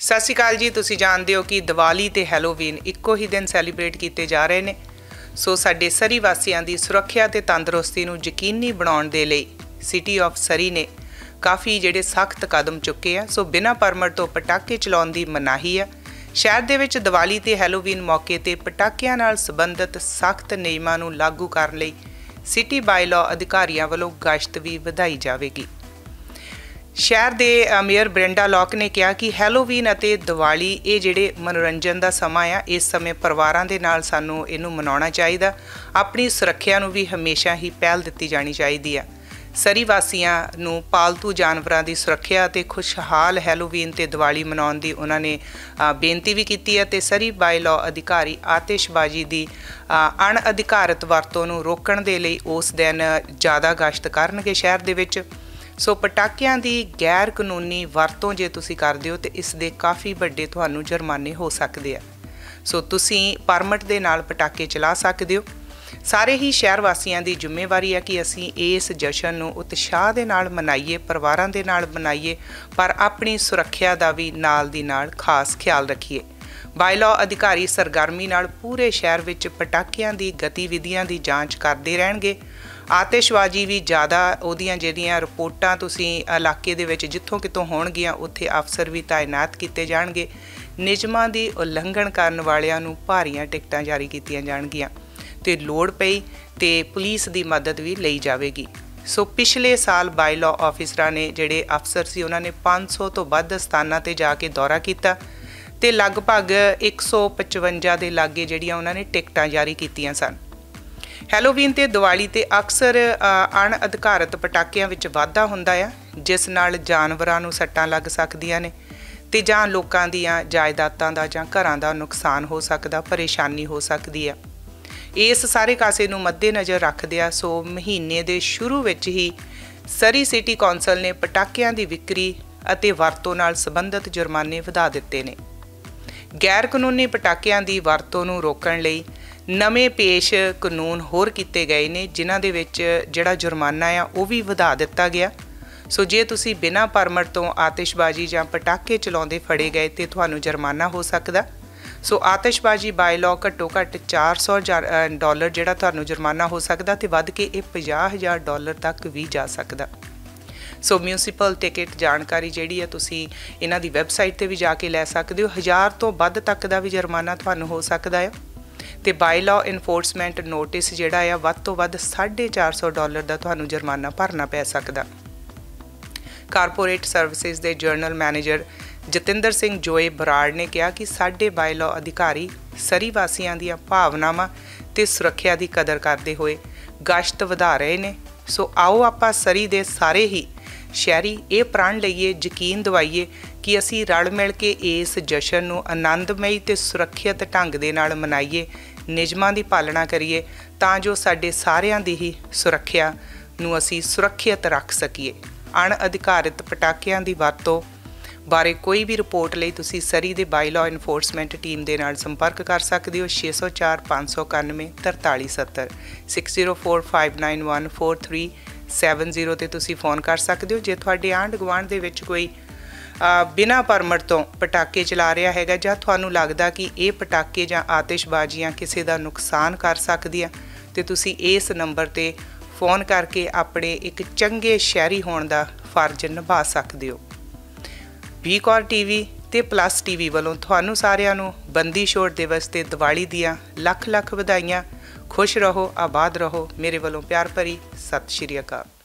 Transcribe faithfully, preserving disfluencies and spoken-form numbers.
ਸਤਿ ਸ਼੍ਰੀ ਅਕਾਲ ਜੀ। ਤੁਸੀਂ ਜਾਣਦੇ ਹੋ ਕਿ ਦੀਵਾਲੀ ਤੇ ਹੈਲੋਵੀਨ ਇੱਕੋ ਹੀ ਦਿਨ ਸੈਲੀਬ੍ਰੇਟ ਕੀਤੇ ਜਾ ਰਹੇ ਨੇ। ਸੋ ਸਾਡੇ ਸਰੀ ਵਾਸੀਆਂ ਦੀ ਸੁਰੱਖਿਆ ਤੇ ਤੰਦਰੁਸਤੀ ਨੂੰ ਯਕੀਨੀ ਬਣਾਉਣ ਦੇ ਲਈ ਸਿਟੀ ਆਫ ਸਰੀ ਨੇ ਕਾਫੀ ਜਿਹੜੇ ਸਖਤ ਕਦਮ ਚੁੱਕੇ ਆ। ਸੋ ਬਿਨਾਂ ਪਰਮਿਟ ਤੋਂ ਪਟਾਕੇ ਚਲਾਉਣ ਦੀ ਮਨਾਹੀ ਆ। ਸ਼ਹਿਰ ਦੇ ਵਿੱਚ ਦੀਵਾਲੀ ਤੇ ਹੈਲੋਵੀਨ ਮੌਕੇ ਤੇ ਪਟਾਕਿਆਂ ਨਾਲ ਸੰਬੰਧਿਤ ਸਖਤ ਨਿਯਮਾਂ ਨੂੰ ਲਾਗੂ ਕਰਨ ਲਈ ਸਿਟੀ ਬਾਈਲਾਅ ਅਧਿਕਾਰੀਆਂ ਵੱਲੋਂ ਗਸ਼ਤ ਵੀ ਵਧਾਈ ਜਾਵੇਗੀ। ਸ਼ਹਿਰ ਦੇ ਮੇਅਰ ਬ੍ਰੈਂਡਾ ਲੌਕ ਨੇ ਕਿਹਾ ਕਿ ਹੈਲੋਵੀਨ ਅਤੇ ਦੀਵਾਲੀ ਇਹ ਜਿਹੜੇ ਮਨੋਰੰਜਨ ਦਾ ਸਮਾਂ ਆ, ਇਸ ਸਮੇਂ ਪਰਿਵਾਰਾਂ ਦੇ ਨਾਲ ਸਾਨੂੰ ਇਹਨੂੰ ਮਨਾਉਣਾ ਚਾਹੀਦਾ। ਆਪਣੀ ਸੁਰੱਖਿਆ ਨੂੰ ਵੀ ਹਮੇਸ਼ਾ ਹੀ ਪਹਿਲ ਦਿੱਤੀ ਜਾਣੀ ਚਾਹੀਦੀ ਆ। ਸਰੀ ਵਾਸੀਆਂ ਨੂੰ ਪਾਲਤੂ ਜਾਨਵਰਾਂ ਦੀ ਸੁਰੱਖਿਆ ਅਤੇ ਖੁਸ਼ਹਾਲ ਹੈਲੋਵੀਨ ਤੇ ਦੀਵਾਲੀ ਮਨਾਉਣ ਦੀ ਉਹਨਾਂ ਨੇ ਬੇਨਤੀ ਵੀ ਕੀਤੀ ਹੈ ਤੇ ਸਰੀ ਬਾਈਲਾਅ ਅਧਿਕਾਰੀ ਆਤਿਸ਼ਬਾਜ਼ੀ ਦੀ ਅਣਅਧਿਕਾਰਤ ਵਰਤੋਂ ਨੂੰ ਰੋਕਣ ਦੇ ਲਈ ਉਸ ਦਿਨ ਜ਼ਿਆਦਾ ਗਸ਼ਤ ਕਰਨਗੇ ਸ਼ਹਿਰ ਦੇ ਵਿੱਚ। ਸੋ ਪਟਾਕਿਆਂ ਦੀ ਗੈਰ ਕਾਨੂੰਨੀ ਵਰਤੋਂ ਜੇ ਤੁਸੀਂ ਕਰਦੇ ਹੋ ਤੇ ਇਸ ਦੇ ਕਾਫੀ ਵੱਡੇ ਤੁਹਾਨੂੰ ਜੁਰਮਾਨੇ ਹੋ ਸਕਦੇ ਆ। ਸੋ ਤੁਸੀਂ ਪਰਮਿਟ ਦੇ ਨਾਲ ਪਟਾਕੇ ਚਲਾ ਸਕਦੇ ਹੋ। ਸਾਰੇ ਹੀ ਸ਼ਹਿਰ ਵਾਸੀਆਂ ਦੀ ਜ਼ਿੰਮੇਵਾਰੀ ਹੈ ਕਿ ਅਸੀਂ ਇਸ ਜਸ਼ਨ ਨੂੰ ਉਤਸ਼ਾਹ ਦੇ ਨਾਲ ਮਨਾਈਏ, ਪਰਿਵਾਰਾਂ ਦੇ ਨਾਲ ਮਨਾਈਏ, ਪਰ ਆਪਣੀ ਸੁਰੱਖਿਆ ਦਾ ਵੀ ਨਾਲ ਦੀ ਨਾਲ ਖਾਸ ਖਿਆਲ ਰੱਖੀਏ। ਬਾਈਲਾਅ ਅਧਿਕਾਰੀ ਸਰਗਰਮੀ ਨਾਲ ਪੂਰੇ ਸ਼ਹਿਰ ਵਿੱਚ ਪਟਾਕਿਆਂ ਦੀ ਗਤੀਵਿਧੀਆਂ ਦੀ ਜਾਂਚ ਕਰਦੇ ਰਹਿਣਗੇ। ਆਤਿਸ਼ਬਾਜ਼ੀ ਵੀ ਜ਼ਿਆਦਾ ਉਹਦੀਆਂ ਜਿਹੜੀਆਂ ਰਿਪੋਰਟਾਂ ਤੁਸੀਂ ਇਲਾਕੇ ਦੇ ਵਿੱਚ ਜਿੱਥੋਂ ਕਿਤੋਂ ਹੋਣਗੀਆਂ ਉੱਥੇ ਅਫਸਰ ਵੀ ਤਾਇਨਾਤ ਕੀਤੇ ਜਾਣਗੇ। ਨਿਯਮਾਂ ਦੀ ਉਲੰਘਣ ਕਰਨ ਵਾਲਿਆਂ ਨੂੰ ਭਾਰੀਆਂ ਟਿਕਟਾਂ ਜਾਰੀ ਕੀਤੀਆਂ ਜਾਣਗੀਆਂ ਤੇ ਲੋੜ ਪਈ ਤੇ ਪੁਲਿਸ ਦੀ ਮਦਦ ਵੀ ਲਈ ਜਾਵੇਗੀ। ਸੋ ਪਿਛਲੇ ਸਾਲ ਬਾਈਲਾਅ ਆਫਿਸਰਾਂ ਨੇ ਜਿਹੜੇ ਅਫਸਰ ਸੀ ਉਹਨਾਂ ਨੇ ਪੰਜ ਸੌ ਤੋਂ ਵੱਧ ਸਥਾਨਾਂ ਤੇ ਜਾ ਕੇ ਦੌਰਾ ਕੀਤਾ ਤੇ ਲਗਭਗ ਇੱਕ ਸੌ ਪਚਵੰਜਾ ਦੇ ਲਾਗੇ ਜਿਹੜੀਆਂ ਉਹਨਾਂ ਨੇ ਟਿਕਟਾਂ ਜਾਰੀ ਕੀਤੀਆਂ ਸਨ। ਹੈਲੋਵੀਨ ਤੇ ਦੀਵਾਲੀ ਤੇ ਅਕਸਰ ਅਣਅਧਿਕਾਰਤ ਪਟਾਕਿਆਂ ਵਿੱਚ ਵਾਧਾ ਹੁੰਦਾ ਆ, ਜਿਸ ਨਾਲ ਜਾਨਵਰਾਂ ਨੂੰ ਸੱਟਾਂ ਲੱਗ ਸਕਦੀਆਂ ਨੇ ਤੇ ਜਾਂ ਲੋਕਾਂ ਦੀਆਂ ਜਾਇਦਾਦਾਂ ਦਾ ਜਾਂ ਘਰਾਂ ਦਾ ਨੁਕਸਾਨ ਹੋ ਸਕਦਾ, ਪਰੇਸ਼ਾਨੀ ਹੋ ਸਕਦੀ ਆ। ਇਸ ਸਾਰੇ ਕਾਸੇ ਨੂੰ ਮੱਦੇਨਜ਼ਰ ਰੱਖਦਿਆਂ ਸੋ ਮਹੀਨੇ ਦੇ ਸ਼ੁਰੂ ਵਿੱਚ ਹੀ ਸਰੀ ਸਿਟੀ ਕੌਂਸਲ ਨੇ ਪਟਾਕਿਆਂ ਦੀ ਵਿਕਰੀ ਅਤੇ ਵਰਤੋਂ ਨਾਲ ਸੰਬੰਧਿਤ ਜੁਰਮਾਨੇ ਵਧਾ ਦਿੱਤੇ ਨੇ। ਗੈਰ ਕਾਨੂੰਨੀ ਪਟਾਕਿਆਂ ਦੀ ਵਰਤੋਂ ਨੂੰ ਰੋਕਣ ਲਈ ਨਵੇਂ ਪੇਸ਼ ਕਾਨੂੰਨ ਹੋਰ ਕੀਤੇ ਗਏ ਨੇ, ਜਿਨ੍ਹਾਂ ਦੇ ਵਿੱਚ ਜਿਹੜਾ ਜੁਰਮਾਨਾ ਆ ਉਹ ਵੀ ਵਧਾ ਦਿੱਤਾ ਗਿਆ। ਸੋ ਜੇ ਤੁਸੀਂ ਬਿਨਾਂ ਪਰਮਿਟ ਤੋਂ ਆਤਿਸ਼ਬਾਜ਼ੀ ਜਾਂ ਪਟਾਕੇ ਚਲਾਉਂਦੇ ਫੜੇ ਗਏ ਤੇ ਤੁਹਾਨੂੰ ਜੁਰਮਾਨਾ ਹੋ ਸਕਦਾ। ਸੋ ਆਤਿਸ਼ਬਾਜ਼ੀ ਬਾਈਲਾਅ ਘੱਟੋ ਘੱਟ ਚਾਰ ਸੌ ਡਾਲਰ ਜਿਹੜਾ ਤੁਹਾਨੂੰ ਜੁਰਮਾਨਾ ਹੋ ਸਕਦਾ ਤੇ ਵੱਧ ਕੇ ਇਹ ਪੰਜਾਹ ਹਜ਼ਾਰ ਡਾਲਰ ਤੱਕ ਵੀ ਜਾ ਸਕਦਾ। ਸੋ ਮਿਊਨਿਸਪਲ ਟਿਕਟ ਜਾਣਕਾਰੀ ਜਿਹੜੀ ਹੈ ਤੁਸੀਂ ਇਹਨਾਂ ਦੀ ਵੈਬਸਾਈਟ 'ਤੇ ਵੀ ਜਾ ਕੇ ਲੈ ਸਕਦੇ ਹੋ। ਹਜ਼ਾਰ ਤੋਂ ਵੱਧ ਤੱਕ ਦਾ ਵੀ ਜੁਰਮਾਨਾ ਤੁਹਾਨੂੰ ਹੋ ਸਕਦਾ ਹੈ ਤੇ ਬਾਈਲਾਅ ਇਨਫੋਰਸਮੈਂਟ ਨੋਟਿਸ ਜਿਹੜਾ ਆ ਵੱਧ ਤੋਂ ਵੱਧ ਸਾਢੇ ਚਾਰ ਸੌ ਡਾਲਰ ਦਾ ਤੁਹਾਨੂੰ ਜੁਰਮਾਨਾ ਭਰਨਾ ਪੈ ਸਕਦਾ। ਕਾਰਪੋਰੇਟ ਸਰਵਿਸਿਜ਼ ਦੇ ਜਨਰਲ ਮੈਨੇਜਰ ਜਤਿੰਦਰ ਸਿੰਘ ਜੋਏ ਬਰਾੜ ਨੇ ਕਿਹਾ ਕਿ ਸਾਡੇ ਬਾਈਲਾਅ ਅਧਿਕਾਰੀ ਸਰੀ ਵਾਸੀਆਂ ਦੀਆਂ ਭਾਵਨਾਵਾਂ ਤੇ ਸੁਰੱਖਿਆ ਦੀ ਕਦਰ ਕਰਦੇ ਹੋਏ ਗਸ਼ਤ ਵਧਾ ਰਹੇ ਨੇ। ਸੋ ਆਓ ਆਪਾਂ ਸਰੀ ਦੇ ਸਾਰੇ ਹੀ ਸ਼ਹਿਰੀ ਇਹ ਪ੍ਰਣ ਲਈਏ, ਯਕੀਨ ਦਿਵਾਈਏ ਕਿ ਅਸੀਂ ਰਲ ਮਿਲ ਕੇ ਇਸ ਜਸ਼ਨ ਨੂੰ ਆਨੰਦਮਈ ਤੇ ਸੁਰੱਖਿਅਤ ਢੰਗ ਦੇ ਨਾਲ ਮਨਾਈਏ, ਨਿਯਮਾਂ ਦੀ ਪਾਲਣਾ ਕਰੀਏ ਤਾਂ ਜੋ ਸਾਡੇ ਸਾਰਿਆਂ ਦੀ ਹੀ ਸੁਰੱਖਿਆ ਨੂੰ ਅਸੀਂ ਸੁਰੱਖਿਅਤ ਰੱਖ ਸਕੀਏ। ਅਣਅਧਿਕਾਰਿਤ ਪਟਾਕਿਆਂ ਦੀ ਵਰਤੋਂ ਬਾਰੇ ਕੋਈ ਵੀ ਰਿਪੋਰਟ ਲਈ ਤੁਸੀਂ ਸਰੀ ਦੇ ਬਾਈਲਾਅ ਇਨਫੋਰਸਮੈਂਟ ਟੀਮ ਦੇ ਨਾਲ ਸੰਪਰਕ ਕਰ ਸਕਦੇ ਹੋ। ਛੇ ਸੌ ਚਾਰ ਪੰਜ ਸੌ ਇਕਾਨਵੇਂ ਤਰਤਾਲੀ ਸੱਤਰ six zero four five nine one four three seven zero 'ਤੇ ਤੁਸੀਂ ਫ਼ੋਨ ਕਰ ਸਕਦੇ ਹੋ। ਜੇ ਤੁਹਾਡੇ ਆਂਢ ਗੁਆਂਢ ਦੇ ਵਿੱਚ ਕੋਈ ਬਿਨਾਂ ਪਰਮਿਟ ਤੋਂ ਪਟਾਕੇ ਚਲਾ ਰਿਹਾ ਹੈਗਾ ਜਾਂ ਤੁਹਾਨੂੰ ਲੱਗਦਾ ਕਿ ਇਹ ਪਟਾਕੇ ਜਾਂ ਆਤਿਸ਼ਬਾਜ਼ੀਆਂ ਕਿਸੇ ਦਾ ਨੁਕਸਾਨ ਕਰ ਸਕਦੀਆਂ ਤੇ ਤੁਸੀਂ ਇਸ ਨੰਬਰ 'ਤੇ ਫ਼ੋਨ ਕਰਕੇ ਆਪਣੇ ਇੱਕ ਚੰਗੇ ਸ਼ਹਿਰੀ ਹੋਣ ਦਾ ਫਰਜ਼ ਨਿਭਾ ਸਕਦੇ ਹੋ। ਵੀ ਕੌਰ ਟੀਵੀ ਤੇ ਪਲੱਸ ਟੀਵੀ ਵੱਲੋਂ ਤੁਹਾਨੂੰ ਸਾਰਿਆਂ ਨੂੰ ਬੰਦੀ ਛੋੜ ਦਿਵਸ ਤੇ ਦੀਵਾਲੀ ਦੀਆਂ ਲੱਖ ਲੱਖ ਵਧਾਈਆਂ। ਖੁਸ਼ ਰਹੋ, ਆਬਾਦ ਰਹੋ। ਮੇਰੇ ਵੱਲੋਂ ਪਿਆਰ ਭਰੀ ਸਤਿ ਸ਼੍ਰੀ ਅਕਾਲ।